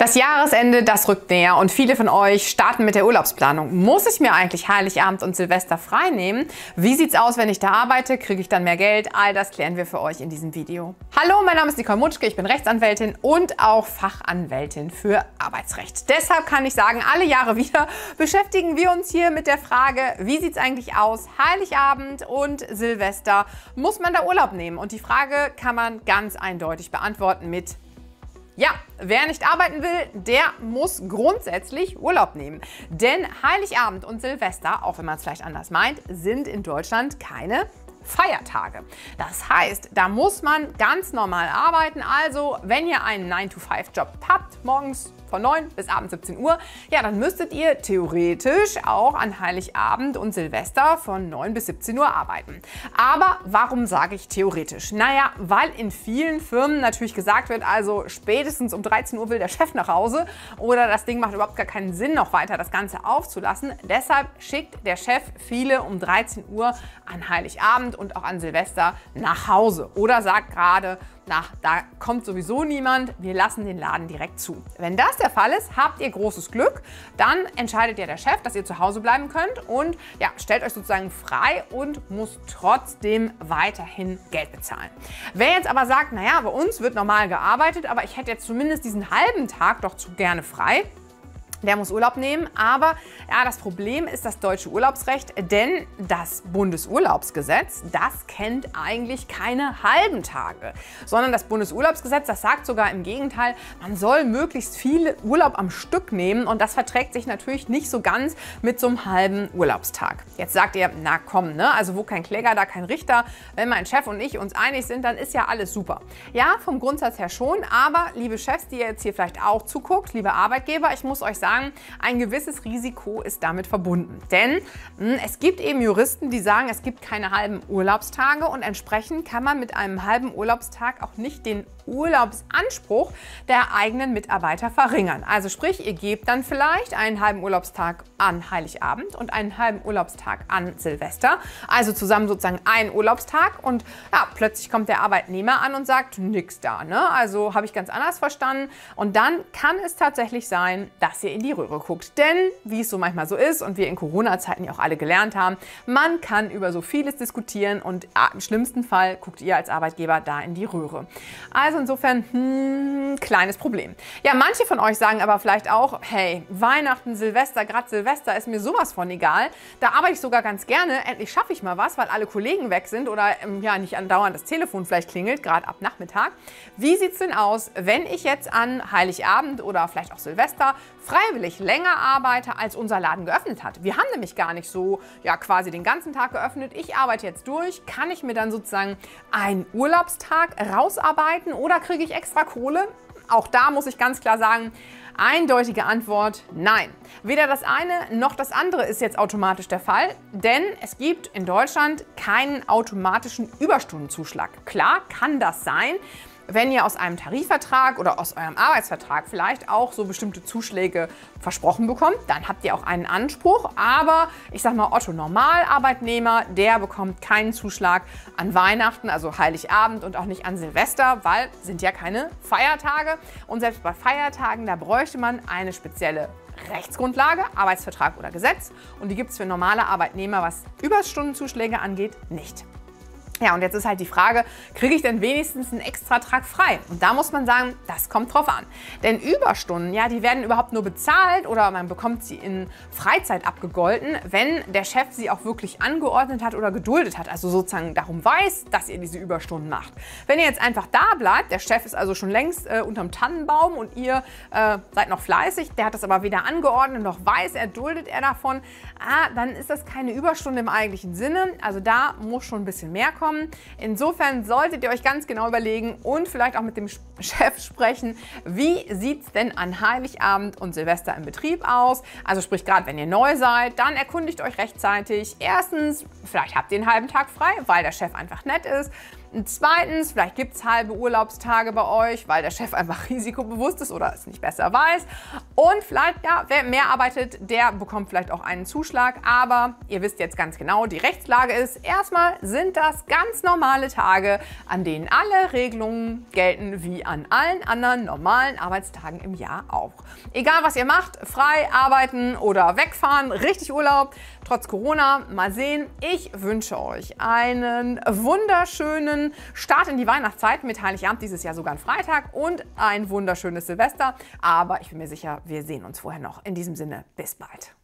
Das Jahresende, das rückt näher und viele von euch starten mit der Urlaubsplanung. Muss ich mir eigentlich Heiligabend und Silvester frei nehmen? Wie sieht's aus, wenn ich da arbeite? Kriege ich dann mehr Geld? All das klären wir für euch in diesem Video. Hallo, mein Name ist Nicole Mutschke, ich bin Rechtsanwältin und auch Fachanwältin für Arbeitsrecht. Deshalb kann ich sagen, alle Jahre wieder beschäftigen wir uns hier mit der Frage, wie sieht's eigentlich aus? Heiligabend und Silvester, muss man da Urlaub nehmen? Und die Frage kann man ganz eindeutig beantworten mit ja, wer nicht arbeiten will, der muss grundsätzlich Urlaub nehmen. Denn Heiligabend und Silvester, auch wenn man es vielleicht anders meint, sind in Deutschland keine Feiertage. Das heißt, da muss man ganz normal arbeiten. Also, wenn ihr einen 9-to-5-Job habt, morgens von 9 bis abends 17 Uhr, ja, dann müsstet ihr theoretisch auch an Heiligabend und Silvester von 9 bis 17 Uhr arbeiten. Aber warum sage ich theoretisch? Naja, weil in vielen Firmen natürlich gesagt wird, also spätestens um 13 Uhr will der Chef nach Hause oder das Ding macht überhaupt gar keinen Sinn, noch weiter das Ganze aufzulassen. Deshalb schickt der Chef viele um 13 Uhr an Heiligabend und auch an Silvester nach Hause oder sagt gerade, na, da kommt sowieso niemand, wir lassen den Laden direkt zu. Wenn das der Fall ist, habt ihr großes Glück, dann entscheidet ja der Chef, dass ihr zu Hause bleiben könnt und ja, stellt euch sozusagen frei und muss trotzdem weiterhin Geld bezahlen. Wer jetzt aber sagt, naja, bei uns wird normal gearbeitet, aber ich hätte jetzt zumindest diesen halben Tag doch zu gerne frei, der muss Urlaub nehmen, aber ja, das Problem ist das deutsche Urlaubsrecht, denn das Bundesurlaubsgesetz, das kennt eigentlich keine halben Tage, sondern das Bundesurlaubsgesetz, das sagt sogar im Gegenteil, man soll möglichst viel Urlaub am Stück nehmen und das verträgt sich natürlich nicht so ganz mit so einem halben Urlaubstag. Jetzt sagt ihr, na komm, ne? Also wo kein Kläger, da kein Richter. Wenn mein Chef und ich uns einig sind, dann ist ja alles super. Ja, vom Grundsatz her schon, aber liebe Chefs, die ihr jetzt hier vielleicht auch zuguckt, liebe Arbeitgeber, ich muss euch sagen, ein gewisses Risiko ist damit verbunden. Denn es gibt eben Juristen, die sagen, es gibt keine halben Urlaubstage und entsprechend kann man mit einem halben Urlaubstag auch nicht den Urlaubsanspruch der eigenen Mitarbeiter verringern. Also sprich, ihr gebt dann vielleicht einen halben Urlaubstag an Heiligabend und einen halben Urlaubstag an Silvester. Also zusammen sozusagen einen Urlaubstag und ja, plötzlich kommt der Arbeitnehmer an und sagt, nix da, ne? Also habe ich ganz anders verstanden. Und dann kann es tatsächlich sein, dass ihr in die Röhre guckt. Denn, wie es so manchmal so ist und wir in Corona-Zeiten ja auch alle gelernt haben, man kann über so vieles diskutieren und im schlimmsten Fall guckt ihr als Arbeitgeber da in die Röhre. Also insofern, kleines Problem. Ja, manche von euch sagen aber vielleicht auch, hey, Weihnachten, Silvester, gerade Silvester ist mir sowas von egal. Da arbeite ich sogar ganz gerne. Endlich schaffe ich mal was, weil alle Kollegen weg sind oder ja, nicht andauernd das Telefon vielleicht klingelt, gerade ab Nachmittag. Wie sieht es denn aus, wenn ich jetzt an Heiligabend oder vielleicht auch Silvester freiwillig länger arbeite, als unser Laden geöffnet hat? Wir haben nämlich gar nicht so, ja, quasi den ganzen Tag geöffnet. Ich arbeite jetzt durch. Kann ich mir dann sozusagen einen Urlaubstag rausarbeiten oder kriege ich extra Kohle? Auch da muss ich ganz klar sagen, eindeutige Antwort, nein. Weder das eine noch das andere ist jetzt automatisch der Fall, denn es gibt in Deutschland keinen automatischen Überstundenzuschlag. Klar kann das sein, wenn ihr aus einem Tarifvertrag oder aus eurem Arbeitsvertrag vielleicht auch so bestimmte Zuschläge versprochen bekommt, dann habt ihr auch einen Anspruch. Aber ich sag mal, Otto Normalarbeitnehmer, der bekommt keinen Zuschlag an Weihnachten, also Heiligabend und auch nicht an Silvester, weil sind ja keine Feiertage. Und selbst bei Feiertagen, da bräuchte man eine spezielle Rechtsgrundlage, Arbeitsvertrag oder Gesetz. Und die gibt es für normale Arbeitnehmer, was Überstundenzuschläge angeht, nicht. Ja, und jetzt ist halt die Frage, kriege ich denn wenigstens einen Extratrag frei? Und da muss man sagen, das kommt drauf an. Denn Überstunden, ja, die werden überhaupt nur bezahlt oder man bekommt sie in Freizeit abgegolten, wenn der Chef sie auch wirklich angeordnet hat oder geduldet hat. Also sozusagen darum weiß, dass ihr diese Überstunden macht. Wenn ihr jetzt einfach da bleibt, der Chef ist also schon längst unterm Tannenbaum und ihr seid noch fleißig, der hat das aber weder angeordnet noch weiß, duldet er davon, dann ist das keine Überstunde im eigentlichen Sinne. Also da muss schon ein bisschen mehr kommen. Insofern solltet ihr euch ganz genau überlegen und vielleicht auch mit dem Chef sprechen, wie sieht es denn an Heiligabend und Silvester im Betrieb aus? Also sprich, gerade wenn ihr neu seid, dann erkundigt euch rechtzeitig. Erstens, vielleicht habt ihr einen halben Tag frei, weil der Chef einfach nett ist. Und zweitens, vielleicht gibt es halbe Urlaubstage bei euch, weil der Chef einfach risikobewusst ist oder es nicht besser weiß. Und vielleicht, ja, wer mehr arbeitet, der bekommt vielleicht auch einen Zuschlag. Aber ihr wisst jetzt ganz genau, die Rechtslage ist, erstmal sind das ganz normale Tage, an denen alle Regelungen gelten wie an allen anderen normalen Arbeitstagen im Jahr auch. Egal was ihr macht, frei, arbeiten oder wegfahren, richtig Urlaub, trotz Corona, mal sehen. Ich wünsche euch einen wunderschönen Start in die Weihnachtszeit mit Heiligabend, dieses Jahr sogar ein Freitag, und ein wunderschönes Silvester. Aber ich bin mir sicher, wir sehen uns vorher noch. In diesem Sinne, bis bald.